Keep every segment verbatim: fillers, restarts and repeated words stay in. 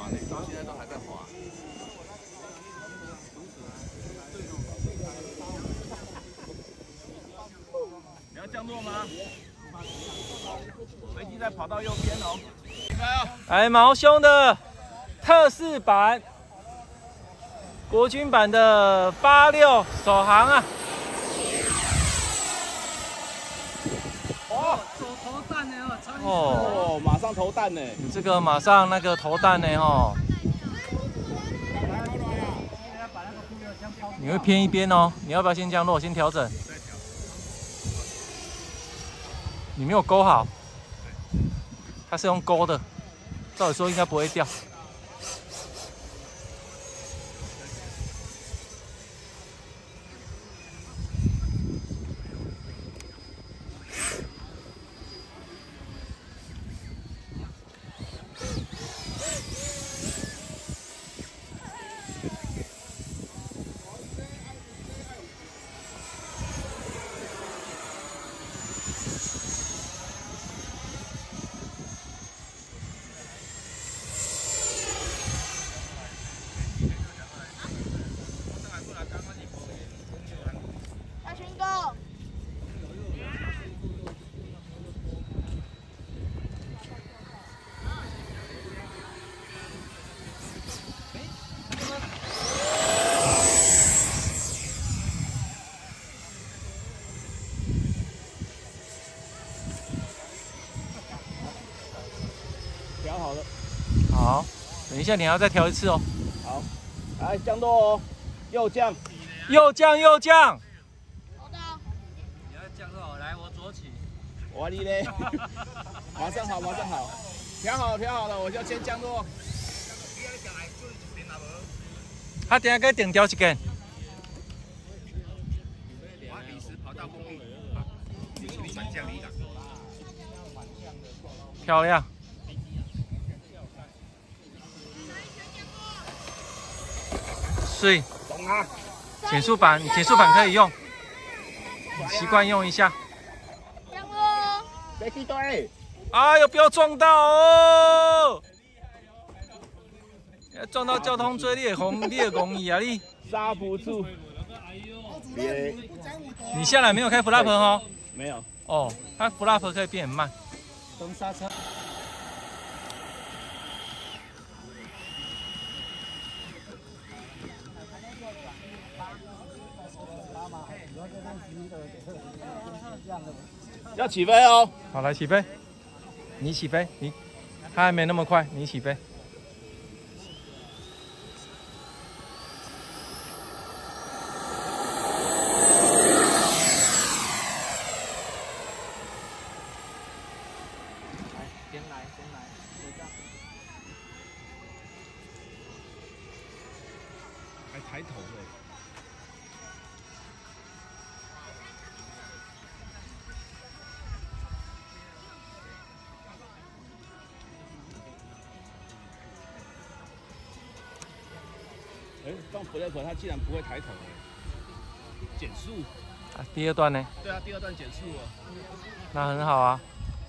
滑呢，到现在都还在滑。你要降落吗？飞机在跑道右边哦。 来，毛兄的特仕版，国军版的八六首航啊！ 哦， 走投弹呢哦，超级哦，马上投弹呢！ 你这个马上那个投弹呢哦，你会偏一边哦，你要不要先降落，先调整？你没有勾好，它是用勾的，照理说应该不会掉。 调好了。 好，等一下你还要再调一次哦。 好，来降落哦，右降， 右降右降。 你要降落，来我左起。 我你嘞，马上好，马上好，调好调好了，我就先降落。 他等下该顶调一根。 我临时跑道公寓，你立马降离港。 漂亮。对， 懂啊。 减速板，减速板可以用，习惯用一下。 降落。 飞机队。 哎呦，不要撞到哦！撞到交通锥，你会红，你会公益啊你！ 刹不住。别。 你下来没有开 flap 哦？ 没有。 哦，它 flap 可以变很慢。 等刹车。 要起飞哦！ 好，来起飞，你起飞，你，它还没那么快，你起飞。 来，先来，先来，就这样。 还抬头嘞。哎，放 flap 它竟然不会抬头哎，减速。 啊，第二段呢？ 对啊，第二段减速了。 那很好啊。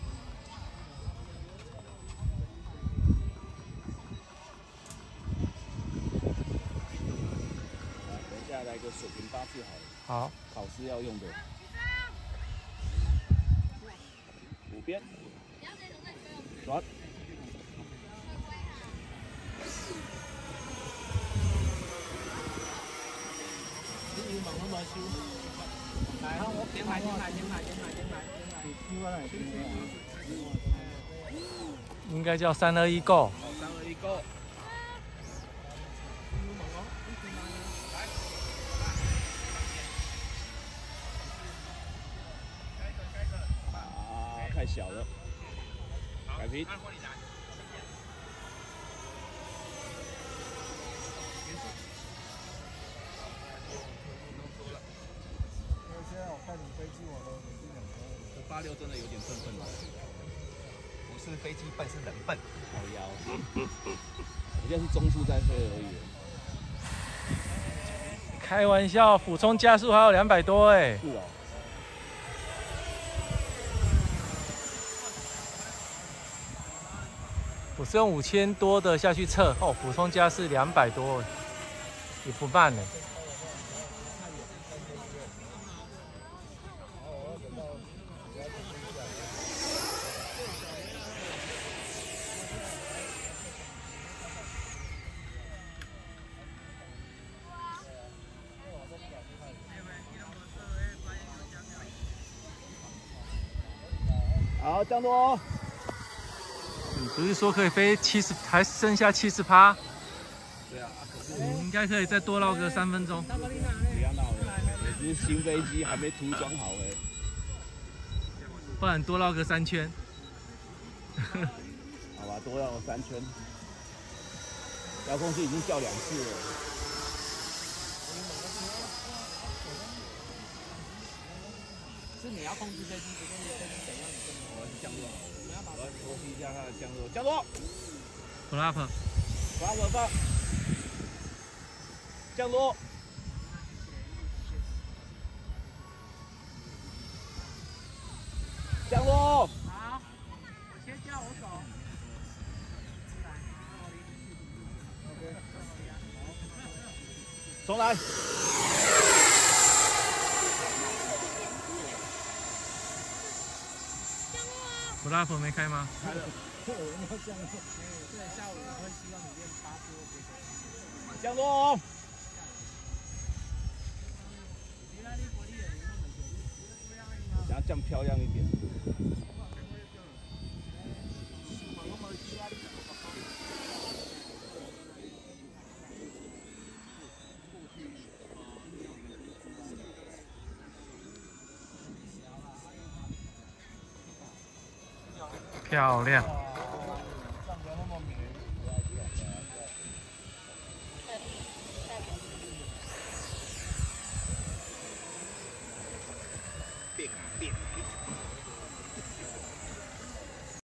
等一下来个水平八字好了。 好。 考试要用的。五边。转。 来，我先来，先来，先来，先来，先来，先来。 应该叫三二一 go。 三二一 go。啊，太小了。改平。这八六真的有点笨笨的。 不是飞机笨，是人笨。 好腰。我现在是中速在飞而已。 开玩笑，俯冲加速还有两百多哎。 是哦。 俯我是用五千多的下去测，哦，补充加是两百多，也不慢呢。 好，降落。 你不是说可以飞七十，还剩下七十趴？ 对啊，可是你应该可以再多绕个三分钟。 不要闹了，也是新飞机还没涂装好哎。 不然多绕个三圈。 好吧，多绕了三圈。遥控器已经叫两次了。 是你要控制飞机，不控制飞机怎样？ 我要去降落，我要熟悉一下它的降落。降落 ，flap， flap 放，降落。降落。 好，我先叫我走。 重来。 flap 没开吗？ 开了。 我们要降落。对，下午我会希望你练八波。 降落。想要降漂亮一点。 漂亮。